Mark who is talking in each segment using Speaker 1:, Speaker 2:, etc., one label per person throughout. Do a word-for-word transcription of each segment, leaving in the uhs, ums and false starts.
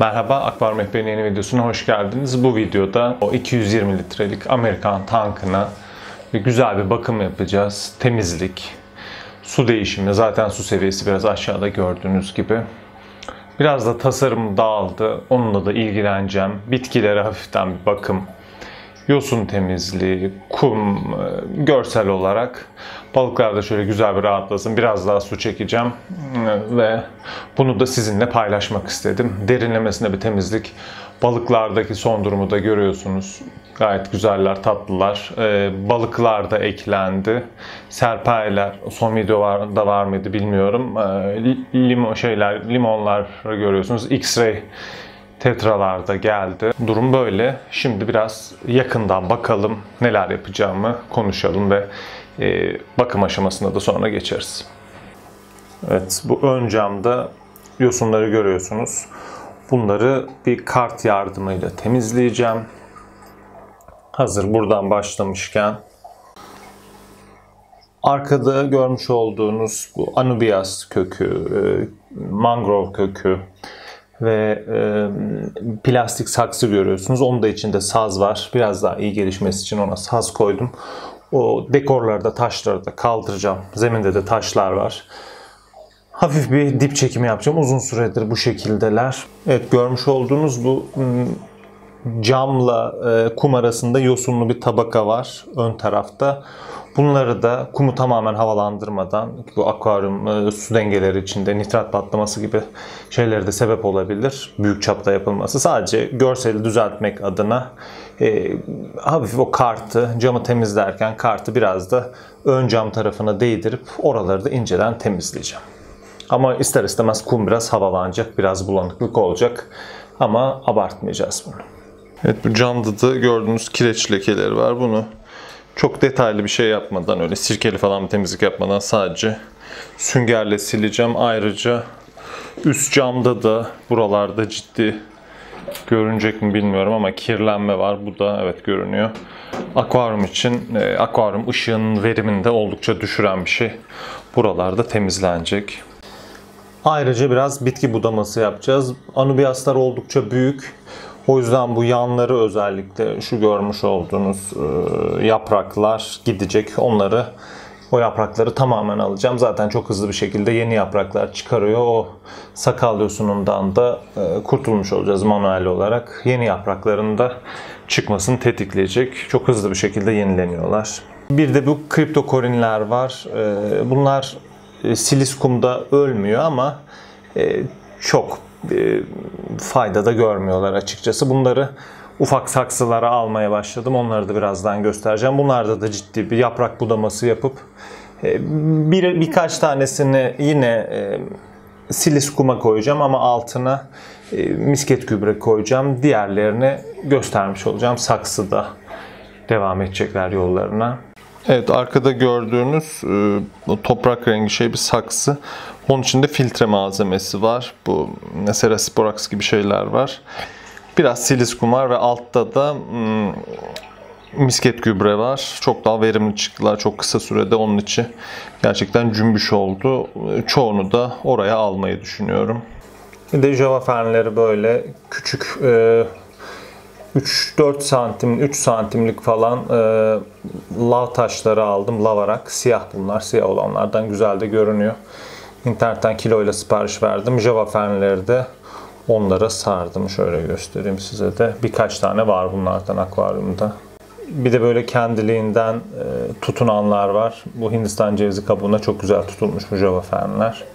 Speaker 1: Merhaba, Akvaryum Rehberi'nin yeni videosuna hoş geldiniz. Bu videoda o iki yüz yirmi litrelik Amerikan tankına bir güzel bir bakım yapacağız. Temizlik, su değişimi, zaten su seviyesi biraz aşağıda gördüğünüz gibi. Biraz da tasarım dağıldı, onunla da ilgileneceğim. Bitkilere hafiften bir bakım, yosun temizliği, kum, görsel olarak balıklar da şöyle güzel bir rahatlasın. Biraz daha su çekeceğim ve bunu da sizinle paylaşmak istedim. Derinlemesine bir temizlik. Balıklardaki son durumu da görüyorsunuz. Gayet güzeller, tatlılar. Ee, balıklar da eklendi. Serpayeler, son videoda var mıydı bilmiyorum. Ee, limon şeyler, limonlar görüyorsunuz. X-ray tetralar da geldi. Durum böyle. Şimdi biraz yakından bakalım, neler yapacağımı konuşalım ve e, bakım aşamasına da sonra geçeriz. Evet, bu ön camda yosunları görüyorsunuz. Bunları bir kart yardımıyla temizleyeceğim. Hazır buradan başlamışken arkada görmüş olduğunuz bu anubias kökü, mangrove kökü ve e, plastik saksı görüyorsunuz. Onun da içinde saz var. Biraz daha iyi gelişmesi için ona saz koydum. O dekorları da, taşları da kaldıracağım. Zeminde de taşlar var. Hafif bir dip çekimi yapacağım. Uzun süredir bu şekildeler. Evet, görmüş olduğunuz bu camla e, kum arasında yosunlu bir tabaka var ön tarafta. Bunları da kumu tamamen havalandırmadan, bu akvaryum e, su dengeleri içinde nitrat patlaması gibi şeylere de sebep olabilir. Büyük çapta yapılması. Sadece görseli düzeltmek adına e, hafif o kartı, camı temizlerken kartı biraz da ön cam tarafına değdirip oraları da inceden temizleyeceğim. Ama ister istemez kum biraz havalanacak, biraz bulanıklık olacak. Ama abartmayacağız bunu. Evet, bu camda da gördüğünüz kireç lekeleri var. Bunu çok detaylı bir şey yapmadan, öyle sirkeli falan bir temizlik yapmadan sadece süngerle sileceğim. Ayrıca üst camda da buralarda ciddi görünecek mi bilmiyorum ama kirlenme var. Bu da evet görünüyor. Akvaryum için, e, akvaryum ışığının verimini de oldukça düşüren bir şey. Buralarda temizlenecek. Ayrıca biraz bitki budaması yapacağız. Anubiaslar oldukça büyük. O yüzden bu yanları, özellikle şu görmüş olduğunuz e, yapraklar gidecek. Onları, o yaprakları tamamen alacağım. Zaten çok hızlı bir şekilde yeni yapraklar çıkarıyor. O sakal yosunundan da e, kurtulmuş olacağız manuel olarak. Yeni yaprakların da çıkmasını tetikleyecek. Çok hızlı bir şekilde yenileniyorlar. Bir de bu kriptokorinler var. E, bunlar e, siliskumda ölmüyor ama e, çok e, fayda da görmüyorlar açıkçası. Bunları ufak saksılara almaya başladım. Onları da birazdan göstereceğim. Bunlarda da ciddi bir yaprak budaması yapıp e, bir birkaç tanesini yine e, siliskuma koyacağım ama altına e, misket gübre koyacağım. Diğerlerini göstermiş olacağım. Saksıda devam edecekler yollarına. Evet, arkada gördüğünüz e, toprak rengi şey bir saksı. Onun içinde filtre malzemesi var. Bu mesela Sporox gibi şeyler var. Biraz siliskum var ve altta da hmm, misket gübre var. Çok daha verimli çıktılar çok kısa sürede. Onun için gerçekten cümbüş oldu. Çoğunu da oraya almayı düşünüyorum. Bir de java fernleri böyle küçük e, üç dört santim, üç santimlik falan e, lav taşları aldım. Lavarak. Siyah bunlar. Siyah olanlardan güzel de görünüyor. İnternetten kiloyla sipariş verdim. Java fernleri de onlara sardım. Şöyle göstereyim size de. Birkaç tane var bunlardan akvaryumda. Bir de böyle kendiliğinden e, tutunanlar var. Bu Hindistan cevizi kabuğuna çok güzel tutulmuş bu java fernler.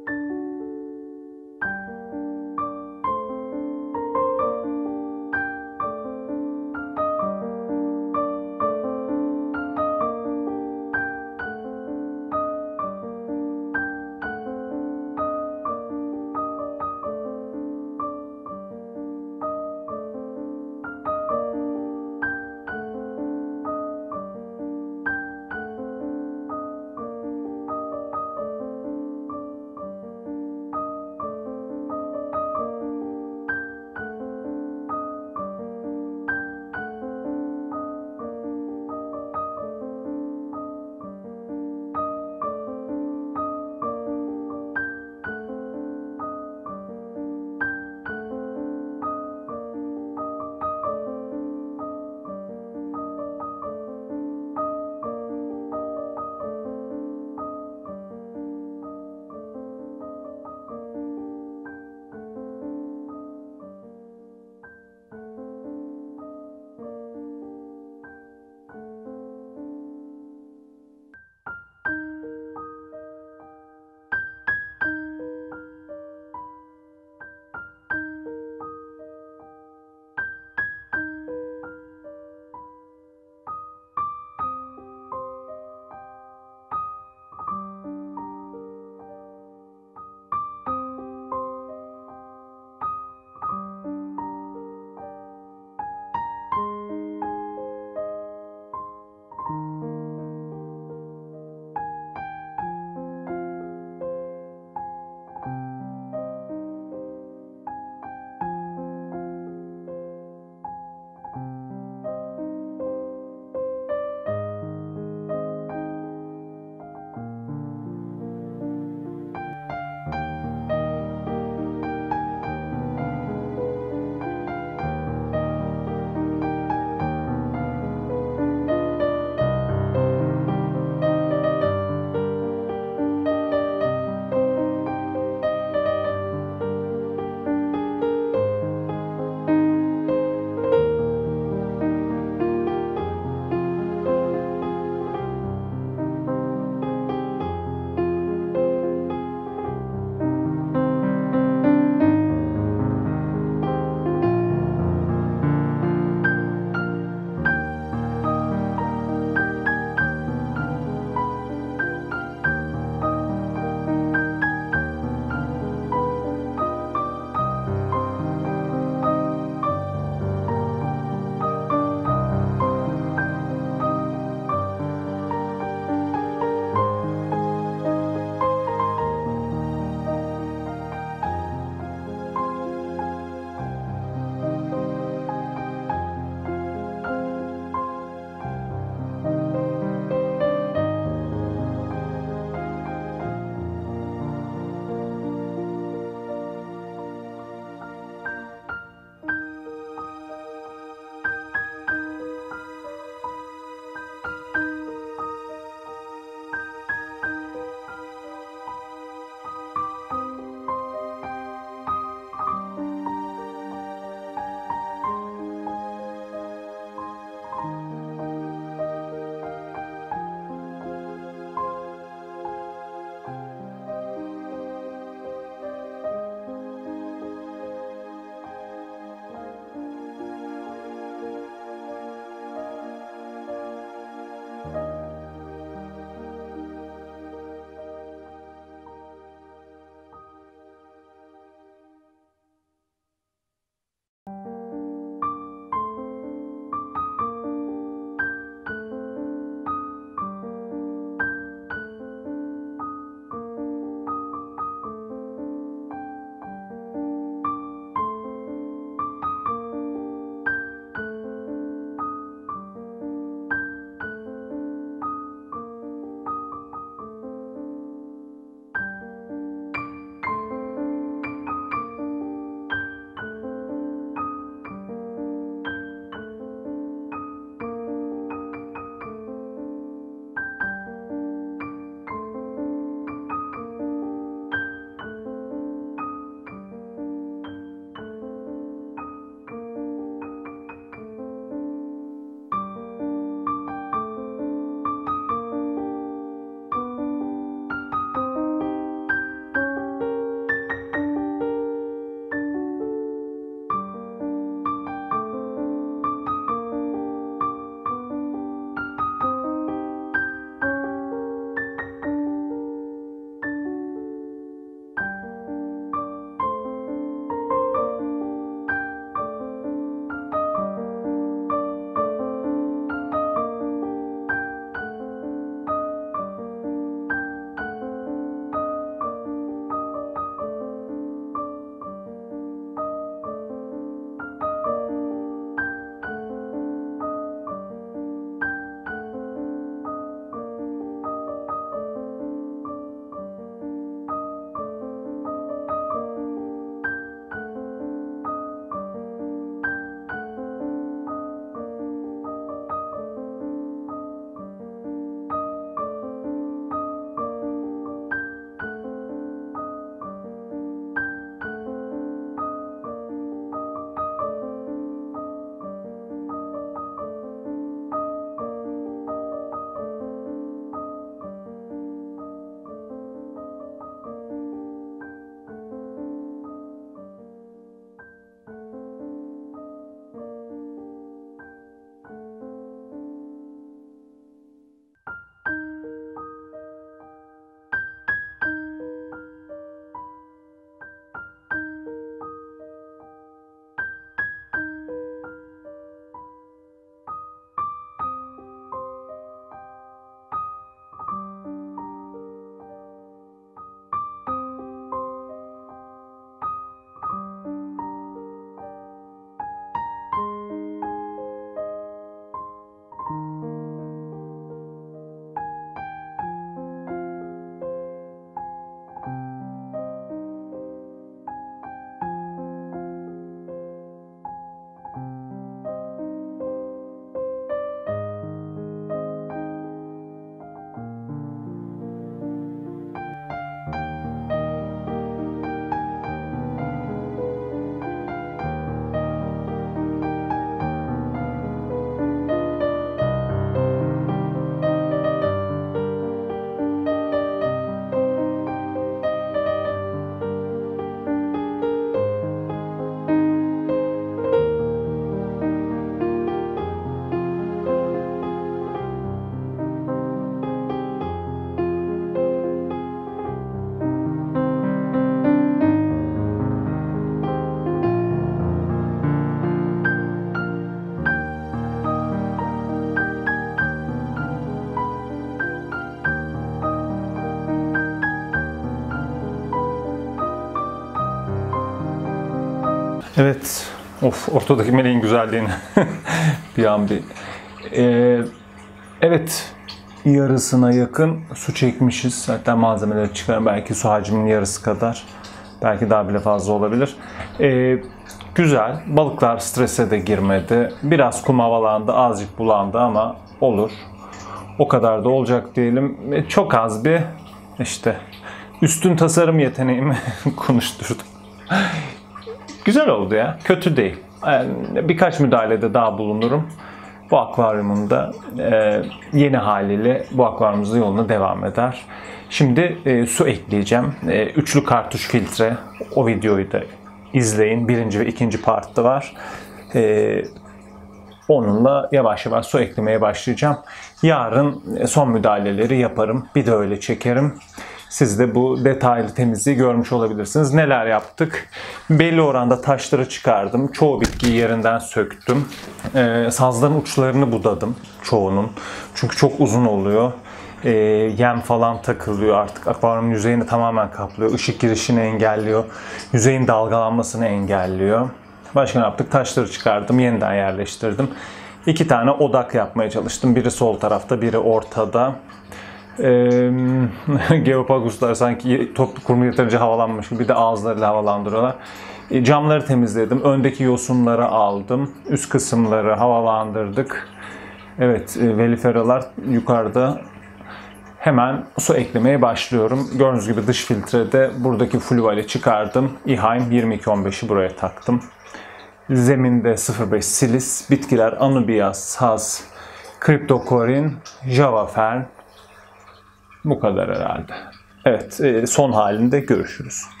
Speaker 1: Evet. Of, ortadaki meleğin güzelliğini bir an bir. Ee, evet. Yarısına yakın su çekmişiz. Hatta malzemeleri çıkarım. Belki su hacminin yarısı kadar. Belki daha bile fazla olabilir. Ee, güzel. Balıklar strese de girmedi. Biraz kum havalandı. Azıcık bulandı ama olur. O kadar da olacak diyelim. Çok az bir işte üstün tasarım yeteneğimi konuşturdum. Güzel oldu ya. Kötü değil. Yani birkaç müdahalede daha bulunurum. Bu akvaryumun da e, yeni haliyle bu akvaryumumuzun yoluna devam eder. Şimdi e, su ekleyeceğim. E, üçlü kartuş filtre. O videoyu da izleyin. Birinci ve ikinci partta var. E, onunla yavaş yavaş su eklemeye başlayacağım. Yarın son müdahaleleri yaparım. Bir de öyle çekerim. Siz de bu detaylı temizliği görmüş olabilirsiniz. Neler yaptık? Belli oranda taşları çıkardım. Çoğu bitkiyi yerinden söktüm. Ee, sazların uçlarını budadım çoğunun. Çünkü çok uzun oluyor. Ee, yem falan takılıyor artık. Akvaryumun yüzeyini tamamen kaplıyor. Işık girişini engelliyor. Yüzeyin dalgalanmasını engelliyor. Başka ne yaptık? Taşları çıkardım. Yeniden yerleştirdim. İki tane odak yapmaya çalıştım. Biri sol tarafta, biri ortada. Ee, Geopaguslar sanki toplu kurumu yeterince havalanmış gibi bir de ağızlarıyla havalandırıyorlar. E, camları temizledim. Öndeki yosunları aldım. Üst kısımları havalandırdık. Evet, e, veliferalar yukarıda. Hemen su eklemeye başlıyorum. Gördüğünüz gibi dış filtrede buradaki fluvali çıkardım. İHAIM yirmi iki on beşi buraya taktım. Zeminde sıfır beş silis, bitkiler Anubias, Saz, Cryptocorin, Java Fern. Bu kadar herhalde. Evet, son halinde görüşürüz.